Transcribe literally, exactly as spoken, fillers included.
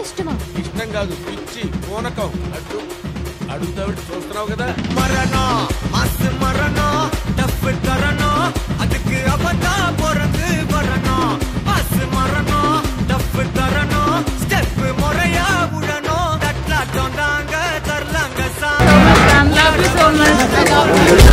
ఇష్టమా? ఇష్టం కాదు, పిచ్చి పూనకం. అడ్డు అడుగుతావిడ చూస్తున్నావు కదా. మరణో మస్ మరణో డఫ్ కరణో அதுக்கு அவதா பொறந்து வரணும். மஸ் மரணோ டஃப் கரணோ ஸ்டெப் முறையா விடணும். தட்லாட்டம் தாங்க தரலாங்க சாங்.